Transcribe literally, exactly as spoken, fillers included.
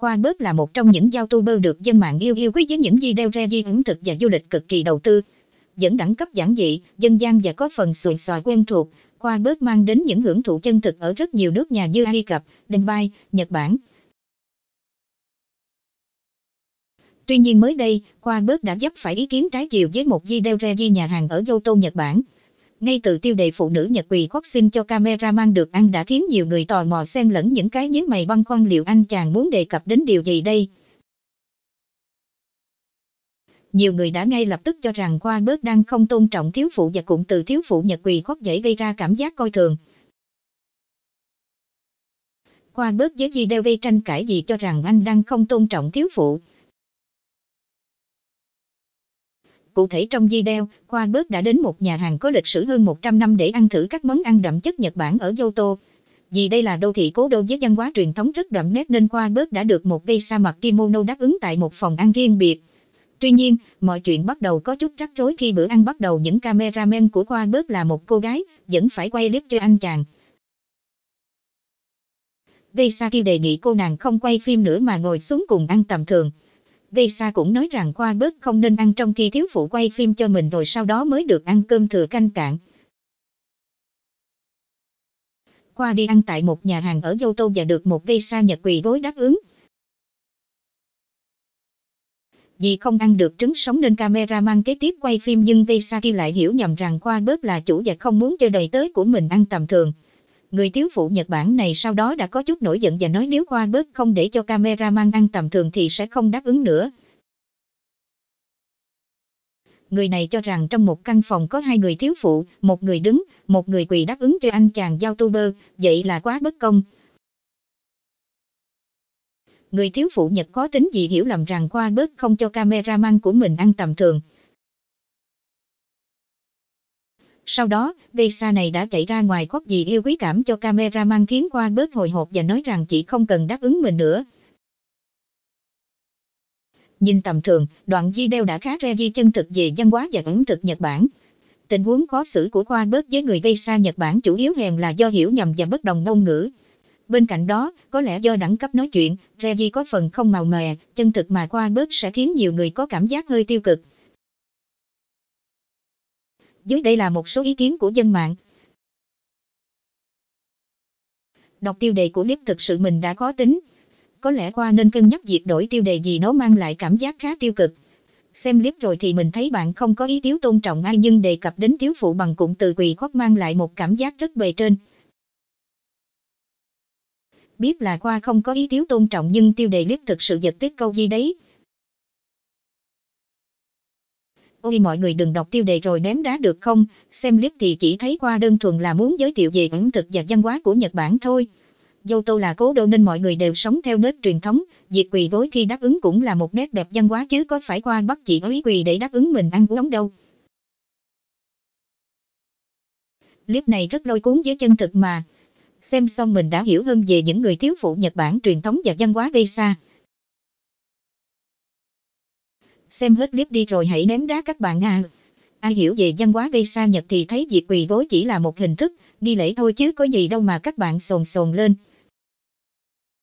Quaberg là một trong những YouTuber được dân mạng yêu yêu quý với những video review ẩm thực và du lịch cực kỳ đầu tư, dẫn đẳng cấp giản dị, dân gian và có phần xùi xoài quen thuộc. Quaberg mang đến những hưởng thụ chân thực ở rất nhiều nước nhà như Ai Cập, Dubai, Nhật Bản. Tuy nhiên mới đây, Quaberg đã vấp phải ý kiến trái chiều với một video review nhà hàng ở Kyoto, Nhật Bản. Ngay từ tiêu đề phụ nữ Nhật quỳ khóc xin cho cameraman được ăn đã khiến nhiều người tò mò xen lẫn những cái nhíu mày băn khoăn liệu anh chàng muốn đề cập đến điều gì đây. Nhiều người đã ngay lập tức cho rằng Quaberg đang không tôn trọng thiếu phụ và cụm từ thiếu phụ Nhật quỳ khóc dễ gây ra cảm giác coi thường. Quaberg với video gây tranh cãi vì cho rằng anh đang không tôn trọng thiếu phụ. Cụ thể trong video, Quaberg đã đến một nhà hàng có lịch sử hơn một trăm năm để ăn thử các món ăn đậm chất Nhật Bản ở Kyoto. Vì đây là đô thị cố đô với văn hóa truyền thống rất đậm nét nên Quaberg đã được một geisha mặc kimono đáp ứng tại một phòng ăn riêng biệt. Tuy nhiên, mọi chuyện bắt đầu có chút rắc rối khi bữa ăn bắt đầu những cameraman của Quaberg là một cô gái, vẫn phải quay clip cho anh chàng. Geisha kia đề nghị cô nàng không quay phim nữa mà ngồi xuống cùng ăn tầm thường. Geisha cũng nói rằng Quaberg không nên ăn trong khi thiếu phụ quay phim cho mình rồi sau đó mới được ăn cơm thừa canh cạn. Qua đi ăn tại một nhà hàng ở Kyoto và được một geisha Nhật quỳ gối đáp ứng. Vì không ăn được trứng sống nên cameraman kế tiếp quay phim nhưng geisha kia lại hiểu nhầm rằng Quaberg là chủ và không muốn cho đầy tớ của mình ăn tầm thường. Người thiếu phụ Nhật Bản này sau đó đã có chút nổi giận và nói nếu Quaberg không để cho cameraman ăn tầm thường thì sẽ không đáp ứng nữa. Người này cho rằng trong một căn phòng có hai người thiếu phụ, một người đứng, một người quỳ đáp ứng cho anh chàng YouTuber, vậy là quá bất công. Người thiếu phụ Nhật có tính gì hiểu lầm rằng Quaberg không cho cameraman của mình ăn tầm thường. Sau đó, geisha này đã chạy ra ngoài khóc vì yêu quý cảm cho cameraman khiến Quaberg hồi hộp và nói rằng chị không cần đáp ứng mình nữa. Nhìn tầm thường, đoạn video đã khá review chân thực về văn hóa và ẩm thực Nhật Bản. Tình huống khó xử của Quaberg với người geisha Nhật Bản chủ yếu hèn là do hiểu nhầm và bất đồng ngôn ngữ. Bên cạnh đó, có lẽ do đẳng cấp nói chuyện, review có phần không màu mè, chân thực mà Quaberg sẽ khiến nhiều người có cảm giác hơi tiêu cực. Dưới đây là một số ý kiến của dân mạng. Đọc tiêu đề của clip thực sự mình đã khó tính. Có lẽ Qua nên cân nhắc việc đổi tiêu đề vì nó mang lại cảm giác khá tiêu cực. Xem clip rồi thì mình thấy bạn không có ý thiếu tôn trọng ai nhưng đề cập đến thiếu phụ bằng cụm từ quỳ khóc mang lại một cảm giác rất bề trên. Biết là Qua không có ý thiếu tôn trọng nhưng tiêu đề clip thực sự giật tít câu gì đấy. Ôi mọi người đừng đọc tiêu đề rồi ném đá được không, xem clip thì chỉ thấy Qua đơn thuần là muốn giới thiệu về ẩm thực và văn hóa của Nhật Bản thôi. Kyoto là cố đô nên mọi người đều sống theo nếp truyền thống, việc quỳ gối khi đáp ứng cũng là một nét đẹp văn hóa chứ có phải Qua bắt chị ấy quỳ để đáp ứng mình ăn uống đâu. Clip này rất lôi cuốn với chân thực mà. Xem xong mình đã hiểu hơn về những người thiếu phụ Nhật Bản truyền thống và văn hóa geisha. Xem hết clip đi rồi hãy ném đá các bạn à. Ai hiểu về văn hóa geisha Nhật thì thấy việc quỳ gối chỉ là một hình thức, nghi lễ thôi chứ có gì đâu mà các bạn sồn sồn lên.